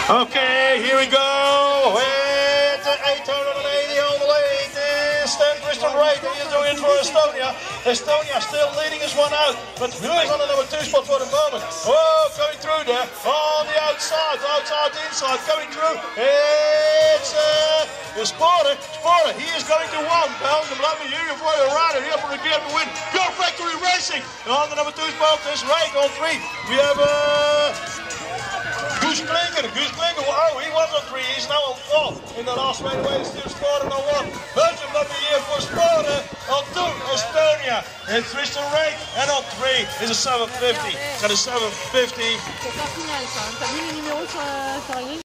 Okay, here we go. With the 880 on the lead is Christian Rake. He is doing for Estonia. Estonia still leading this one out, but who is on the number 2 spot for the moment? Oh, going through there on the outside, inside, going through. It's Sporer. He is going to 1. Belgium, let me hear you for the rider here for the gear to win. Go Factory Racing on the number 2 spot. Is Rake on 3. We have Guus Klinker, oh, he was on 3, he's now on 4. In the last straightaway, still Sporer on 1. Belgium, let me hear for Sporer. On 2, Estonia. And Christian Rake. And on 3 is a 750. And a 750. C'est pas final ça, t'as vu les numéros sur la grille?